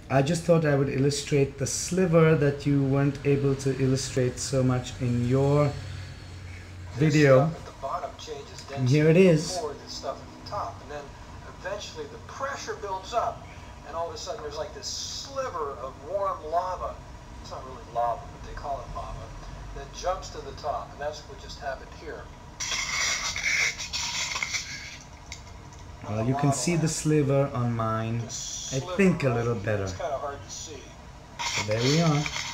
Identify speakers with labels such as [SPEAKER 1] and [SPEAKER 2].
[SPEAKER 1] I just thought I would illustrate the sliver that you weren't able to illustrate so much in your video.
[SPEAKER 2] This stuff at the bottom changes density.
[SPEAKER 1] And here it is.
[SPEAKER 2] Before the stuff at the top, and then eventually the pressure builds up, and all of a sudden there's like this sliver of warm lava. It's not really lava, but they call it lava. That jumps to the top, and that's what just happened here.
[SPEAKER 1] Well, you can see the sliver on mine, I think a little better.
[SPEAKER 2] It's kind of hard to see.
[SPEAKER 1] So there we are.